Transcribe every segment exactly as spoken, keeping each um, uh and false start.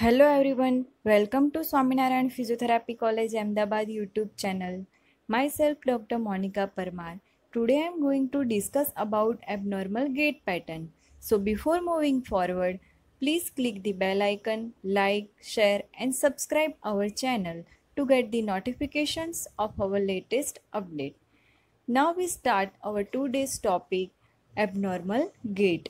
Hello everyone, welcome to Swaminarayan Physiotherapy College Ahmedabad YouTube channel. Myself Doctor Monica Parmar. Today I am going to discuss about abnormal gait pattern. So before moving forward, please click the bell icon, like, share and subscribe our channel to get the notifications of our latest update. Now we start our today's topic, abnormal gait.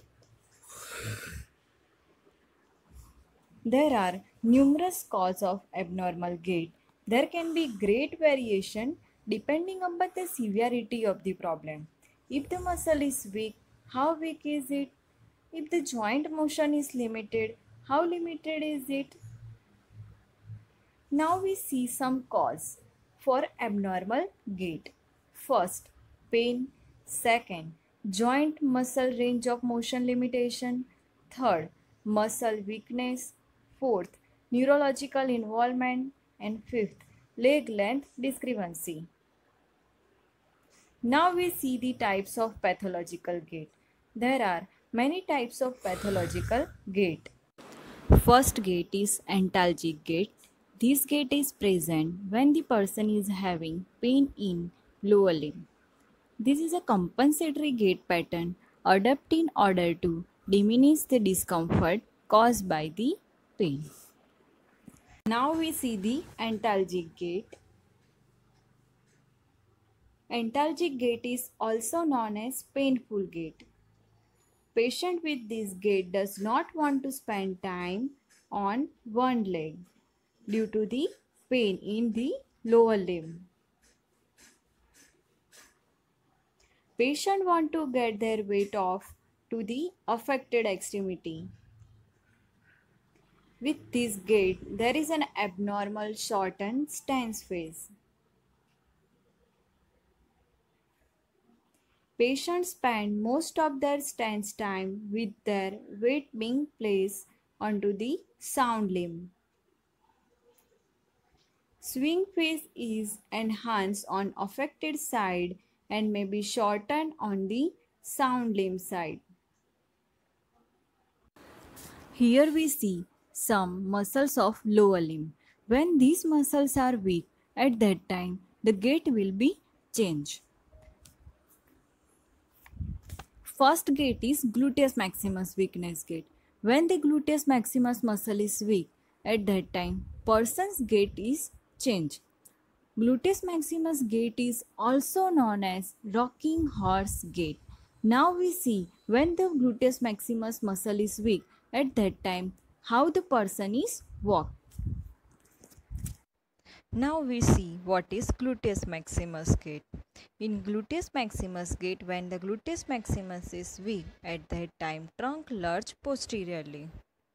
There are numerous causes of abnormal gait. There can be great variation depending upon the severity of the problem. If the muscle is weak, how weak is it? If the joint motion is limited, how limited is it? Now we see some cause for abnormal gait. First, pain. Second, joint muscle range of motion limitation. Third, muscle weakness. Fourth, neurological involvement. And fifth, leg length discrepancy. Now we see the types of pathological gait. There are many types of pathological gait. First gait is antalgic gait. This gait is present when the person is having pain in lower limb. This is a compensatory gait pattern adopted in order to diminish the discomfort caused by the pain. Now we see the antalgic gait. Antalgic gait is also known as painful gait. Patient with this gait does not want to spend time on one leg due to the pain in the lower limb. Patient want to get their weight off to the affected extremity. With this gait, there is an abnormal shortened stance phase. Patients spend most of their stance time with their weight being placed onto the sound limb. Swing phase is enhanced on affected side and may be shortened on the sound limb side. Here we see some muscles of lower limb. When these muscles are weak, at that time the gait will be changed. First gait is gluteus maximus weakness gait. When the gluteus maximus muscle is weak, at that time person's gait is changed. Gluteus maximus gait is also known as rocking horse gait. Now we see when the gluteus maximus muscle is weak, at that time how the person is walk. Now we see what is gluteus maximus gait. In gluteus maximus gait, when the gluteus maximus is weak, at that time trunk lurch posteriorly.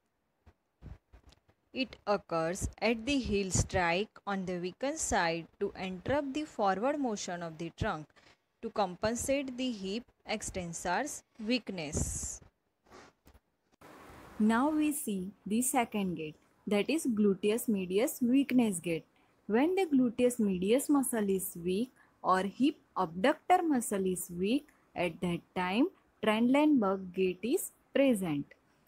It occurs at the heel strike on the weakened side to interrupt the forward motion of the trunk to compensate the hip extensor's weakness. Now we see the second gait, that is gluteus medius weakness gait. When the gluteus medius muscle is weak or hip abductor muscle is weak, at that time Trendelenburg gait is present.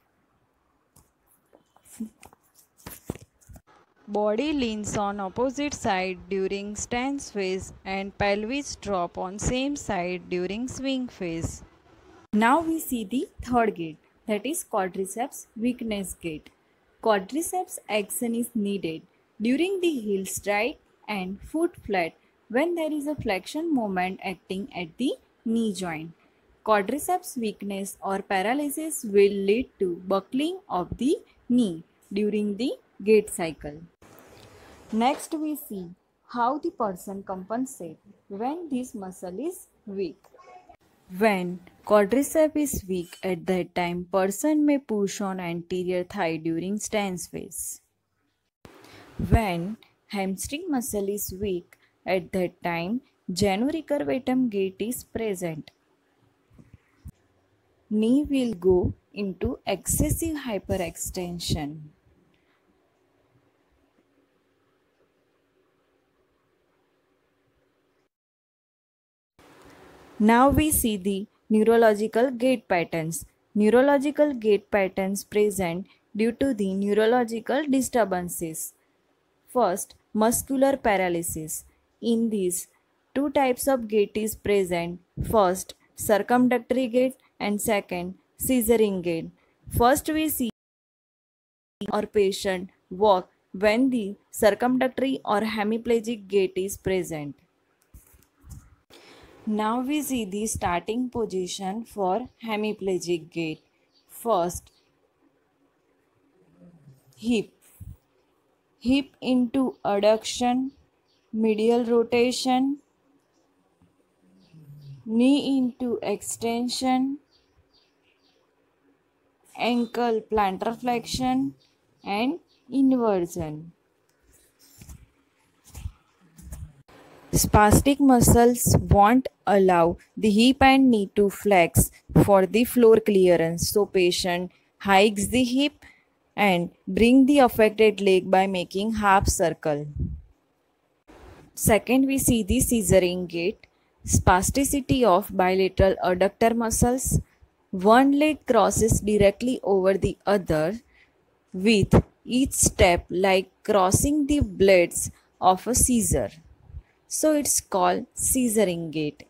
Body leans on opposite side during stance phase and pelvis drop on same side during swing phase. Now we see the third gait, that is quadriceps weakness gait. Quadriceps action is needed during the heel strike and foot flat when there is a flexion moment acting at the knee joint. Quadriceps weakness or paralysis will lead to buckling of the knee during the gait cycle. Next we see how the person compensates when this muscle is weak. When quadriceps is weak, at that time person may push on anterior thigh during stance phase. When hamstring muscle is weak, at that time genu recurvatum gait is present. Knee will go into excessive hyperextension. Now we see the neurological gait patterns. Neurological gait patterns present due to the neurological disturbances. First, muscular paralysis. In these, two types of gait is present. First, circumdactory gait and second, scissoring gait. First, we see or patient walk when the circumdactory or hemiplegic gait is present. Now we see the starting position for hemiplegic gait. First, hip. Hip into adduction, medial rotation, knee into extension, ankle plantar flexion and inversion. Spastic muscles won't allow the hip and knee to flex for the floor clearance, so patient hikes the hip and bring the affected leg by making half circle. Second, we see the scissoring gait. Spasticity of bilateral adductor muscles. One leg crosses directly over the other with each step like crossing the blades of a scissor. So it's called scissoring gait.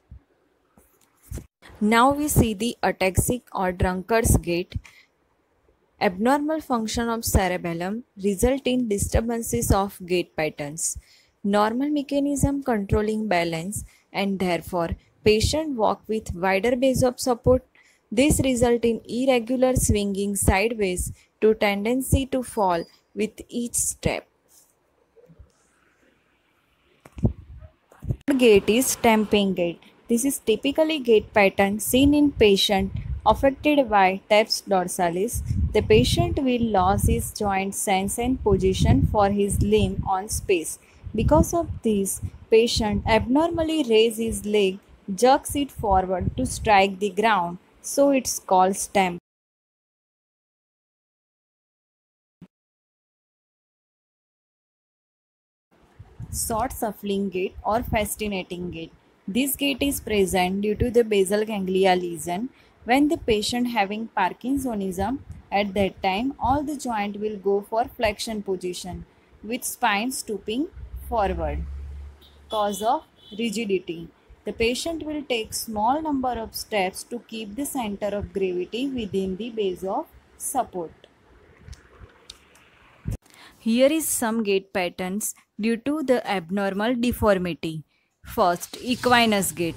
Now we see the ataxic or drunkard's gait. Abnormal function of cerebellum result in disturbances of gait patterns. Normal mechanism controlling balance and therefore patient walk with wider base of support. This result in irregular swinging sideways to tendency to fall with each step. Third gait is stamping gait. This is typically gait pattern seen in patient affected by taps dorsalis. The patient will lose his joint sense and position for his limb on space. Because of this, patient abnormally raises his leg, jerks it forward to strike the ground, so it's called stamp. Short shuffling gait or fascinating gait. This gait is present due to the basal ganglia lesion. When the patient having Parkinsonism, at that time all the joint will go for flexion position with spine stooping forward. Cause of rigidity. The patient will take small number of steps to keep the center of gravity within the base of support. Here is some gait patterns due to the abnormal deformity. First, equinus gait.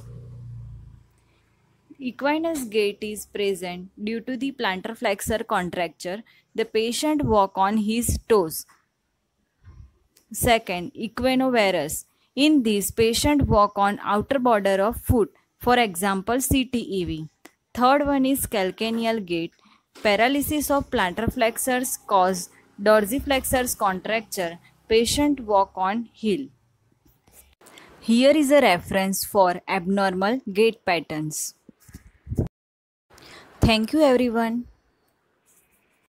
Equinus gait is present due to the plantar flexor contracture. The patient walk on his toes. Second, equinovarus. In this, patient walk on outer border of foot. For example, C T E V. Third one is calcaneal gait. Paralysis of plantar flexors cause dorsiflexors contracture. Patient walk on heel. Here is a reference for abnormal gait patterns. Thank you everyone.